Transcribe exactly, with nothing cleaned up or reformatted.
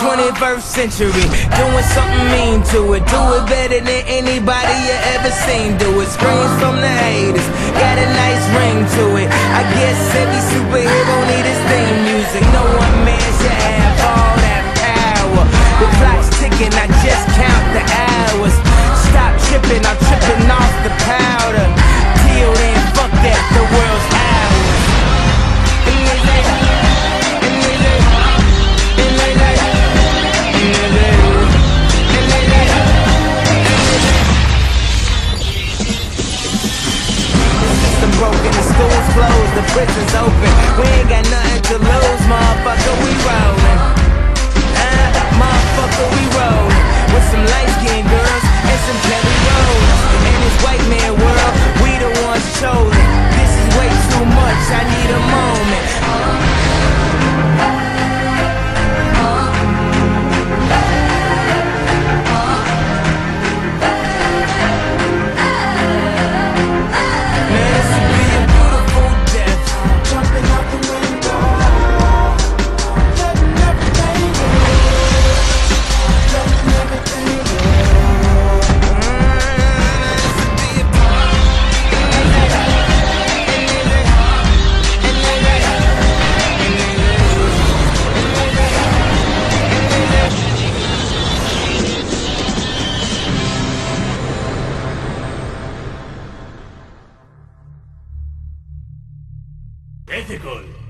twenty-first century, doing something mean to it. Do it better than anybody you ever seen do it. Screams from the haters, got a nice ring to it. I guess every superhero need his theme music. No one man should have all that power. The clock's ticking, I just count the hours. Stop tripping, I'm tripping off the powder. Till then, fuck that, the world's ours. Broken, the school's closed, the prison's open. We ain't got nothing to lose, motherfucker, we rollin'. Uh, motherfucker, we rollin'. With some light-skinned girls and some Kelly Rolls. In this white man world, we the ones chosen. This is way too much, I need a moment. Ethical.